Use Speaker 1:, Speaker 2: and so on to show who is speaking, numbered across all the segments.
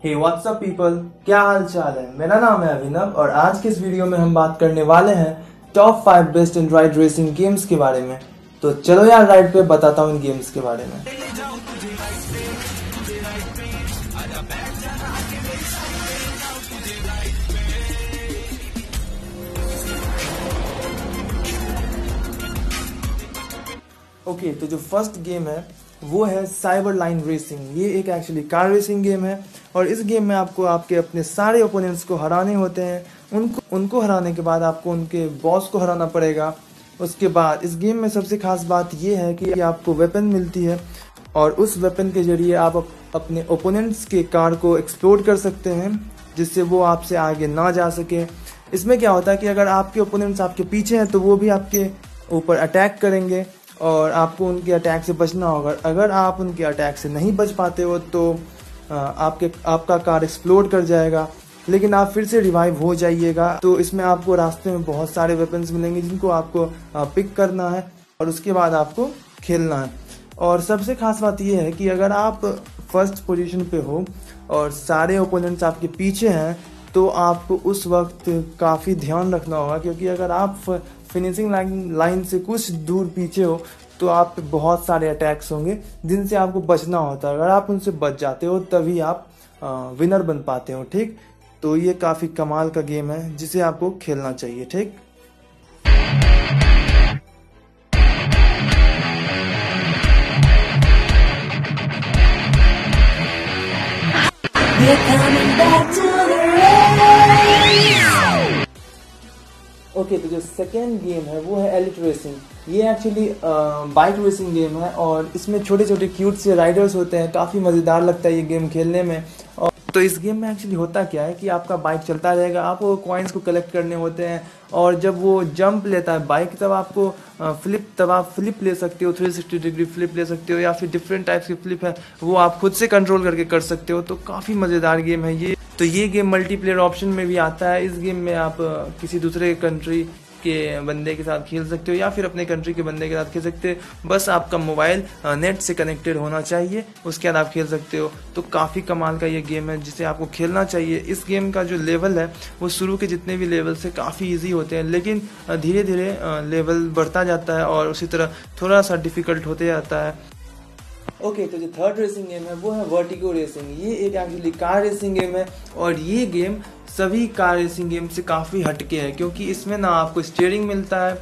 Speaker 1: हे WhatsApp people, क्या हाल चाल है। मेरा नाम है अभिनव और आज के इस वीडियो में हम बात करने वाले हैं top 5 best android racing games के बारे में। तो चलो यार राइड पे बताता हूँ इन गेम्स के बारे में। ओके, तो जो फर्स्ट गेम है वो है साइबर लाइन रेसिंग। ये एक एक्चुअली कार रेसिंग गेम है और इस गेम में आपको आपके अपने सारे ओपोनेंट्स को हराने होते हैं। उनको हराने के बाद आपको उनके बॉस को हराना पड़ेगा। उसके बाद इस गेम में सबसे खास बात ये है कि आपको वेपन मिलती है और उस वेपन के जरिए आप अपने ओपोनेंट्स के कार को एक्सप्लोड कर सकते हैं जिससे वो आपसे आगे ना जा सके। इसमें क्या होता है कि अगर आपके ओपोनेंट्स आपके पीछे हैं तो वो भी आपके ऊपर अटैक करेंगे और आपको उनके अटैक से बचना होगा। अगर आप उनके अटैक से नहीं बच पाते हो तो आपका कार एक्सप्लोड कर जाएगा, लेकिन आप फिर से रिवाइव हो जाइएगा। तो इसमें आपको रास्ते में बहुत सारे वेपन्स मिलेंगे जिनको आपको पिक करना है और उसके बाद आपको खेलना है। और सबसे खास बात यह है कि अगर आप फर्स्ट पोजीशन पे हो और सारे ओपोनेंट्स आपके पीछे हैं तो आपको उस वक्त काफ़ी ध्यान रखना होगा, क्योंकि अगर आप फिनिशिंग लाइन से कुछ दूर पीछे हो तो आप पे बहुत सारे अटैक्स होंगे जिनसे आपको बचना होता है। अगर आप उनसे बच जाते हो तभी आप विनर बन पाते हो। ठीक, तो ये काफ़ी कमाल का गेम है जिसे आपको खेलना चाहिए। ठीक, ओके, तो जो सेकेंड गेम है वो है एलिट रेसिंग। ये एक्चुअली बाइक रेसिंग गेम है और इसमें छोटे छोटे क्यूट से राइडर्स होते हैं। काफ़ी मज़ेदार लगता है ये गेम खेलने में। और तो इस गेम में एक्चुअली होता क्या है कि आपका बाइक चलता रहेगा, आपको कॉइन्स को कलेक्ट करने होते हैं और जब वो जंप लेता है बाइक तब आपको आप फ्लिप ले सकते हो, 360 डिग्री फ्लिप ले सकते हो या फिर डिफरेंट टाइप्स की फ्लिप है वो आप खुद से कंट्रोल करके कर सकते हो। तो काफ़ी मज़ेदार गेम है ये। तो ये गेम मल्टीप्लेयर ऑप्शन में भी आता है। इस गेम में आप किसी दूसरे कंट्री के बंदे के साथ खेल सकते हो या फिर अपने कंट्री के बंदे के साथ खेल सकते हो। बस आपका मोबाइल नेट से कनेक्टेड होना चाहिए, उसके बाद आप खेल सकते हो। तो काफ़ी कमाल का ये गेम है जिसे आपको खेलना चाहिए। इस गेम का जो लेवल है वो शुरू के जितने भी लेवल से काफ़ी इजी होते हैं, लेकिन धीरे धीरे लेवल बढ़ता जाता है और उसी तरह थोड़ा सा डिफ़िकल्ट होते जाता है। ओके, तो जो थर्ड रेसिंग गेम है वो है वर्टिगो रेसिंग। ये एक एक्चुअली कार रेसिंग गेम है और ये गेम सभी कार रेसिंग गेम से काफ़ी हटके है, क्योंकि इसमें ना आपको स्टीयरिंग मिलता है,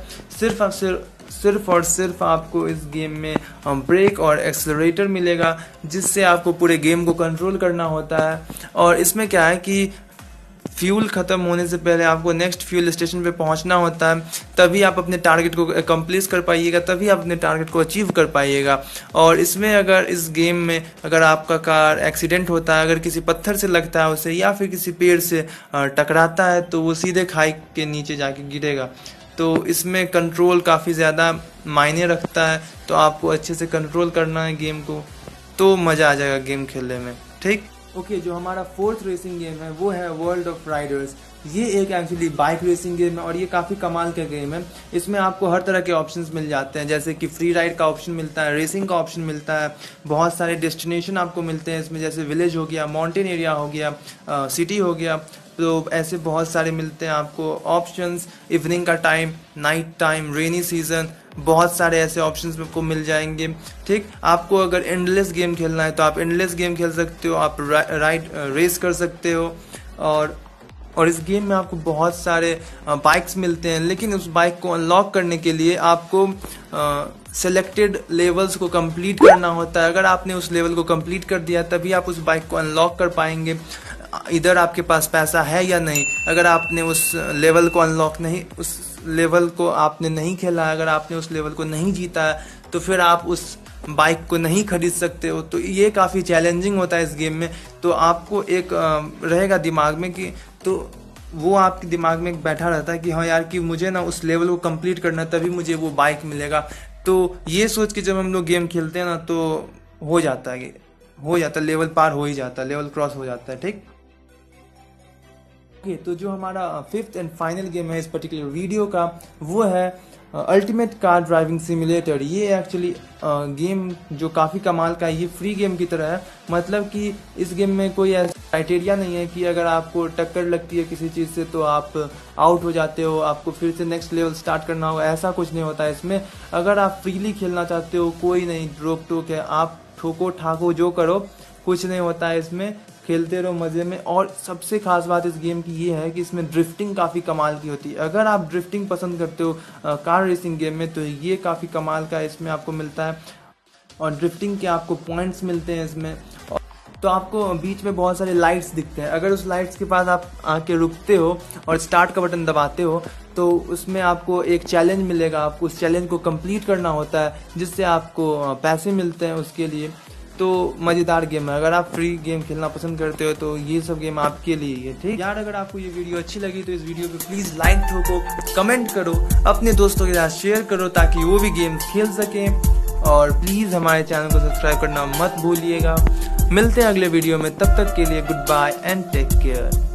Speaker 1: सिर्फ और सिर्फ आपको इस गेम में ब्रेक और एक्सेलरेटर मिलेगा जिससे आपको पूरे गेम को कंट्रोल करना होता है। और इसमें क्या है कि फ्यूल ख़त्म होने से पहले आपको नेक्स्ट फ्यूल स्टेशन पे पहुंचना होता है, तभी आप अपने टारगेट को कंप्लीट कर पाइएगा, तभी आप अपने टारगेट को अचीव कर पाइएगा। और इसमें अगर इस गेम में अगर आपका कार एक्सीडेंट होता है, अगर किसी पत्थर से लगता है उसे या फिर किसी पेड़ से टकराता है तो वो सीधे खाई के नीचे जाके गिरेगा। तो इसमें कंट्रोल काफ़ी ज़्यादा मायने रखता है, तो आपको अच्छे से कंट्रोल करना है गेम को, तो मज़ा आ जाएगा गेम खेलने में। ठीक, ओके, जो हमारा फोर्थ रेसिंग गेम है वो है वर्ल्ड ऑफ राइडर्स। ये एक एक्चुअली बाइक रेसिंग गेम है और ये काफ़ी कमाल का गेम है। इसमें आपको हर तरह के ऑप्शंस मिल जाते हैं, जैसे कि फ्री राइड का ऑप्शन मिलता है, रेसिंग का ऑप्शन मिलता है, बहुत सारे डेस्टिनेशन आपको मिलते हैं इसमें, जैसे विलेज हो गया, माउंटेन एरिया हो गया, सिटी हो गया। तो ऐसे बहुत सारे मिलते हैं आपको ऑप्शंस। इवनिंग का time, night time, rainy season, बहुत सारे ऐसे ऑप्शंस आपको मिल जाएंगे। ठीक, आपको अगर एंडलेस गेम खेलना है तो आप एंडलेस गेम खेल सकते हो, आप रेस कर सकते हो। और इस गेम में आपको बहुत सारे बाइक्स मिलते हैं, लेकिन उस बाइक को अनलॉक करने के लिए आपको सेलेक्टेड लेवल्स को कंप्लीट करना होता है। अगर आपने उस लेवल को कंप्लीट कर दिया तभी आप उस बाइक को अनलॉक कर पाएंगे। इधर आपके पास पैसा है या नहीं, अगर आपने उस लेवल को उस लेवल को आपने नहीं खेला, अगर आपने उस लेवल को नहीं जीता है तो फिर आप उस बाइक को नहीं खरीद सकते हो। तो ये काफ़ी चैलेंजिंग होता है इस गेम में। तो आपको एक रहेगा दिमाग में कि तो वो आपके दिमाग में बैठा रहता है कि हाँ यार कि मुझे ना उस लेवल को कंप्लीट करना तभी मुझे वो बाइक मिलेगा। तो ये सोच के जब हम लोग गेम खेलते हैं ना तो हो जाता है लेवल पार हो ही जाता है, लेवल क्रॉस हो जाता है। ठीक, तो जो हमारा फिफ्थ एंड फाइनल गेम है इस पर्टिकुलर वीडियो का वो है अल्टीमेट कार ड्राइविंग सिमुलेटर। ये एक्चुअली गेम जो काफ़ी कमाल का है, ये फ्री गेम की तरह है। मतलब कि इस गेम में कोई क्राइटेरिया नहीं है कि अगर आपको टक्कर लगती है किसी चीज़ से तो आप आउट हो जाते हो, आपको फिर से नेक्स्ट लेवल स्टार्ट करना होगा, ऐसा कुछ नहीं होता है इसमें। अगर आप फ्रीली खेलना चाहते हो, कोई नहीं रोक टोक है, आप ठोको ठाको जो करो, कुछ नहीं होता है इसमें, खेलते रहो मज़े में। और सबसे खास बात इस गेम की ये है कि इसमें ड्रिफ्टिंग काफ़ी कमाल की होती है। अगर आप ड्रिफ्टिंग पसंद करते हो कार रेसिंग गेम में तो ये काफ़ी कमाल का इसमें आपको मिलता है, और ड्रिफ्टिंग के आपको पॉइंट्स मिलते हैं इसमें। तो आपको बीच में बहुत सारे लाइट्स दिखते हैं, अगर उस लाइट्स के पास आप आके रुकते हो और स्टार्ट का बटन दबाते हो तो उसमें आपको एक चैलेंज मिलेगा, आपको उस चैलेंज को कंप्लीट करना होता है जिससे आपको पैसे मिलते हैं उसके लिए। तो मज़ेदार गेम है, अगर आप फ्री गेम खेलना पसंद करते हो तो ये सब गेम आपके लिए है। ठीक यार, अगर आपको ये वीडियो अच्छी लगी तो इस वीडियो पे प्लीज़ लाइक ठोको, कमेंट करो, अपने दोस्तों के साथ शेयर करो ताकि वो भी गेम खेल सकें, और प्लीज़ हमारे चैनल को सब्सक्राइब करना मत भूलिएगा। मिलते हैं अगले वीडियो में, तब तक के लिए goodbye and take care.